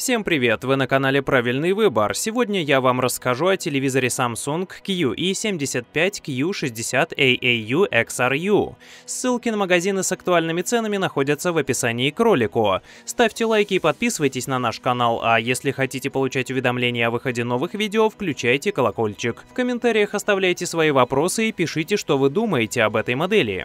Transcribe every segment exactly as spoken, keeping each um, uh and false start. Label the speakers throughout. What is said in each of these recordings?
Speaker 1: Всем привет! Вы на канале Правильный выбор. Сегодня я вам расскажу о телевизоре Samsung Q E семьдесят пять Q шестьдесят A A U X R U. Ссылки на магазины с актуальными ценами находятся в описании к ролику. Ставьте лайки и подписывайтесь на наш канал, а если хотите получать уведомления о выходе новых видео, включайте колокольчик. В комментариях оставляйте свои вопросы и пишите, что вы думаете об этой модели.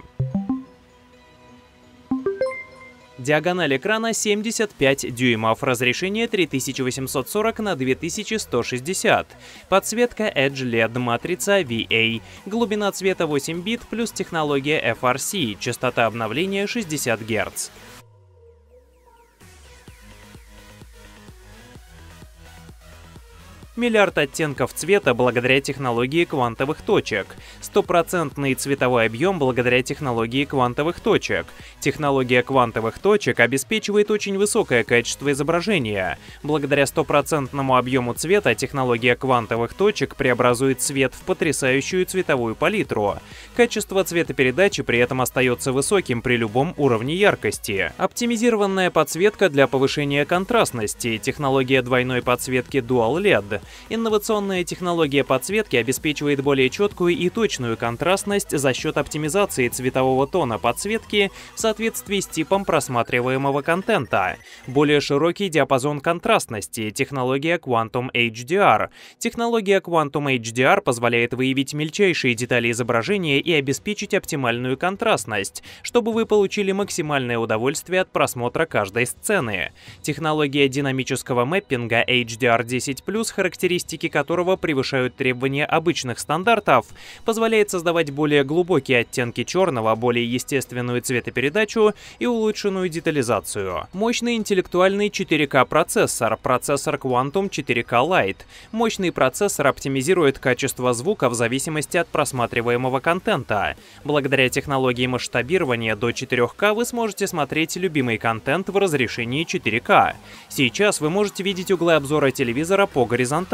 Speaker 1: Диагональ экрана семьдесят пять дюймов, разрешение три тысячи восемьсот сорок на две тысячи сто шестьдесят, подсветка Edge L E D, матрица V A, глубина цвета восемь бит плюс технология F R C, частота обновления шестьдесят герц. Миллиард оттенков цвета благодаря технологии квантовых точек. Стопроцентный цветовой объем благодаря технологии квантовых точек. Технология квантовых точек обеспечивает очень высокое качество изображения. Благодаря стопроцентному объему цвета технология квантовых точек преобразует цвет в потрясающую цветовую палитру. Качество цветопередачи при этом остается высоким при любом уровне яркости. Оптимизированная подсветка для повышения контрастности. Технология двойной подсветки Dual L E D. Инновационная технология подсветки обеспечивает более четкую и точную контрастность за счет оптимизации цветового тона подсветки в соответствии с типом просматриваемого контента. Более широкий диапазон контрастности. Технология Quantum H D R. Технология Quantum H D R позволяет выявить мельчайшие детали изображения и обеспечить оптимальную контрастность, чтобы вы получили максимальное удовольствие от просмотра каждой сцены. Технология динамического мэппинга H D R десять плюс, характеристики которого превышают требования обычных стандартов, позволяет создавать более глубокие оттенки черного, более естественную цветопередачу и улучшенную детализацию. Мощный интеллектуальный четыре ка процессор, процессор Quantum четыре ка Lite. Мощный процессор оптимизирует качество звука в зависимости от просматриваемого контента. Благодаря технологии масштабирования до четырёх ка вы сможете смотреть любимый контент в разрешении четыре ка. Сейчас вы можете видеть углы обзора телевизора по горизонтали.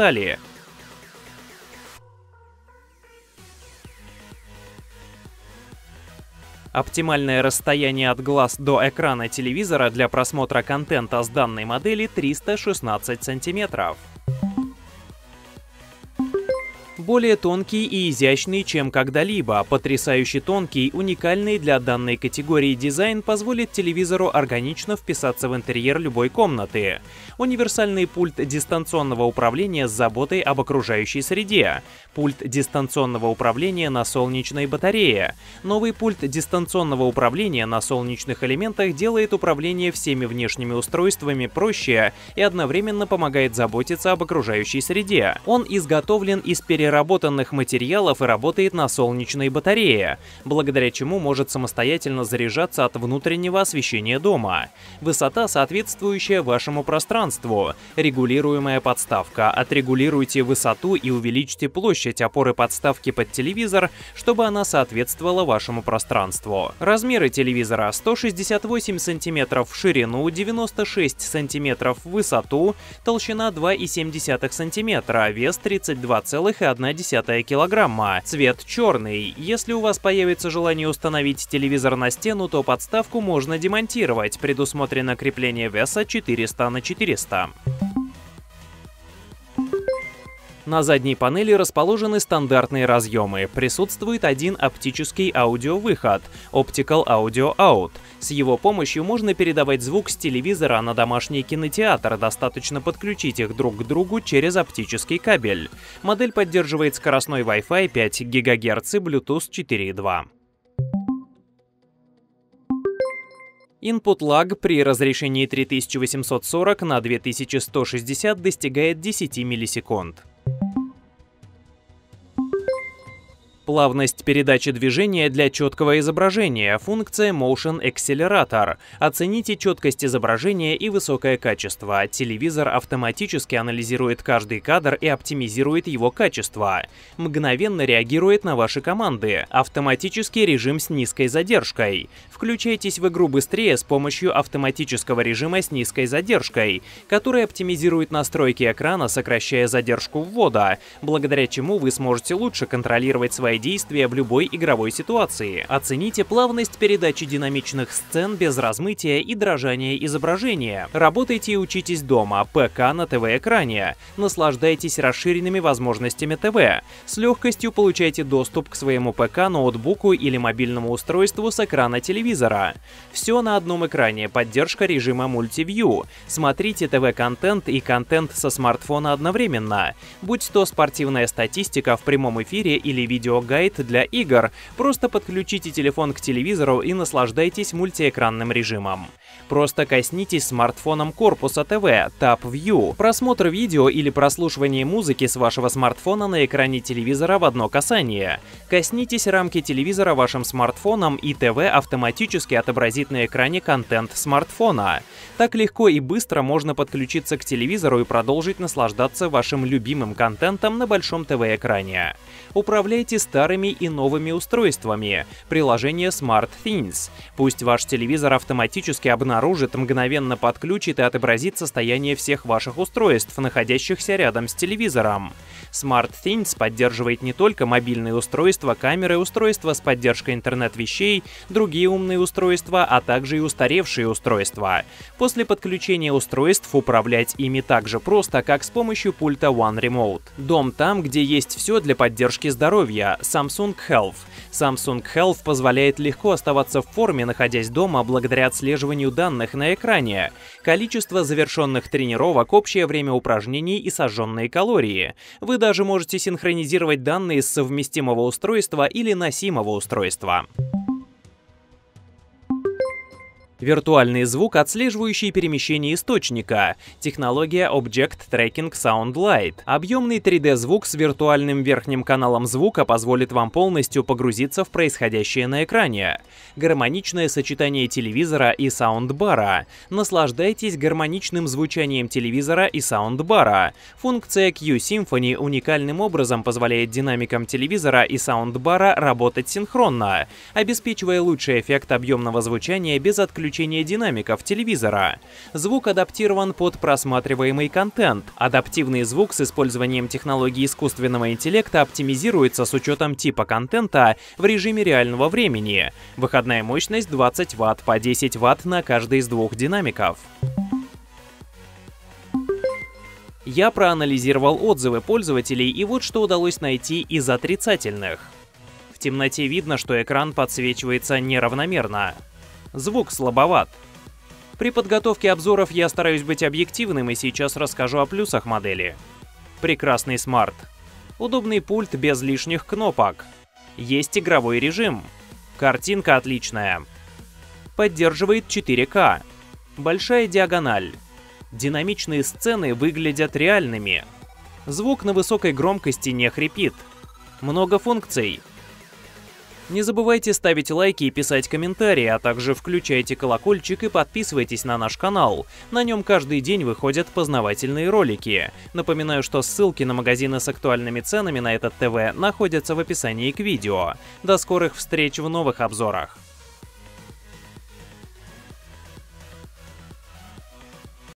Speaker 1: Оптимальное расстояние от глаз до экрана телевизора для просмотра контента с данной модели триста шестнадцать сантиметров. Более тонкий и изящный, чем когда-либо. Потрясающе тонкий, уникальный для данной категории дизайн позволит телевизору органично вписаться в интерьер любой комнаты. Универсальный пульт дистанционного управления с заботой об окружающей среде. Пульт дистанционного управления на солнечной батарее. Новый пульт дистанционного управления на солнечных элементах делает управление всеми внешними устройствами проще и одновременно помогает заботиться об окружающей среде. Он изготовлен из переработанных Работанных материалов и работает на солнечной батарее, благодаря чему может самостоятельно заряжаться от внутреннего освещения дома. Высота, соответствующая вашему пространству. Регулируемая подставка. Отрегулируйте высоту и увеличьте площадь опоры подставки под телевизор, чтобы она соответствовала вашему пространству. Размеры телевизора: сто шестьдесят восемь сантиметров в ширину, девяносто шесть сантиметров в высоту, толщина два и семь десятых сантиметра, вес тридцать два целых одна десятая килограмма. Цвет черный. Если у вас появится желание установить телевизор на стену, то подставку можно демонтировать. Предусмотрено крепление веса четыреста на четыреста. На задней панели расположены стандартные разъемы. Присутствует один оптический аудиовыход – Optical Audio Out. С его помощью можно передавать звук с телевизора на домашний кинотеатр, достаточно подключить их друг к другу через оптический кабель. Модель поддерживает скоростной Wi-Fi пять гигагерц и Bluetooth четыре и два. Input lag при разрешении три тысячи восемьсот сорок на две тысячи сто шестьдесят достигает десяти миллисекунд. Плавность передачи движения для четкого изображения. Функция Motion Accelerator. Оцените четкость изображения и высокое качество. Телевизор автоматически анализирует каждый кадр и оптимизирует его качество. Мгновенно реагирует на ваши команды. Автоматический режим с низкой задержкой. Включайтесь в игру быстрее с помощью автоматического режима с низкой задержкой, который оптимизирует настройки экрана, сокращая задержку ввода, благодаря чему вы сможете лучше контролировать свои принимая действия в любой игровой ситуации. Оцените плавность передачи динамичных сцен без размытия и дрожания изображения. Работайте и учитесь дома, ПК на ТВ-экране. Наслаждайтесь расширенными возможностями ТВ. С легкостью получайте доступ к своему ПК, ноутбуку или мобильному устройству с экрана телевизора. Все на одном экране, поддержка режима Multi-View. Смотрите ТВ-контент и контент со смартфона одновременно. Будь то спортивная статистика в прямом эфире или видеогайд для игр, просто подключите телефон к телевизору и наслаждайтесь мультиэкранным режимом. Просто коснитесь смартфоном корпуса ТВ, Tab View. Просмотр видео или прослушивание музыки с вашего смартфона на экране телевизора в одно касание. Коснитесь рамки телевизора вашим смартфоном, и ТВ автоматически отобразит на экране контент смартфона. Так легко и быстро можно подключиться к телевизору и продолжить наслаждаться вашим любимым контентом на большом ТВ-экране. Управляйте старыми и новыми устройствами. Приложение SmartThings. Пусть ваш телевизор автоматически обнаружит, мгновенно подключит и отобразит состояние всех ваших устройств, находящихся рядом с телевизором. SmartThings поддерживает не только мобильные устройства, камеры, устройства с поддержкой интернет-вещей, другие умные устройства, а также и устаревшие устройства. После подключения устройств управлять ими так же просто, как с помощью пульта One Remote. Дом там, где есть все для поддержки здоровья. Samsung Health. Samsung Health позволяет легко оставаться в форме, находясь дома, благодаря отслеживанию данных на экране. Количество завершенных тренировок, общее время упражнений и сожженные калории. Вы даже можете синхронизировать данные с совместимого устройства или носимого устройства. Виртуальный звук, отслеживающий перемещение источника. Технология Object Tracking Sound Light. Объемный три дэ звук с виртуальным верхним каналом звука позволит вам полностью погрузиться в происходящее на экране. Гармоничное сочетание телевизора и саундбара. Наслаждайтесь гармоничным звучанием телевизора и саундбара. Функция Q-Symphony уникальным образом позволяет динамикам телевизора и саундбара работать синхронно, обеспечивая лучший эффект объемного звучания без отключения динамиков телевизора. Звук адаптирован под просматриваемый контент. Адаптивный звук с использованием технологии искусственного интеллекта оптимизируется с учетом типа контента в режиме реального времени. Выходная мощность двадцать ватт, по десять ватт на каждый из двух динамиков. Я проанализировал отзывы пользователей, и вот что удалось найти из отрицательных. В темноте видно, что экран подсвечивается неравномерно. Звук слабоват. При подготовке обзоров я стараюсь быть объективным, и сейчас расскажу о плюсах модели. Прекрасный смарт. Удобный пульт без лишних кнопок. Есть игровой режим. Картинка отличная. Поддерживает четыре ка. Большая диагональ. Динамичные сцены выглядят реальными. Звук на высокой громкости не хрипит. Много функций. Не забывайте ставить лайки и писать комментарии, а также включайте колокольчик и подписывайтесь на наш канал. На нем каждый день выходят познавательные ролики. Напоминаю, что ссылки на магазины с актуальными ценами на этот ТВ находятся в описании к видео. До скорых встреч в новых обзорах!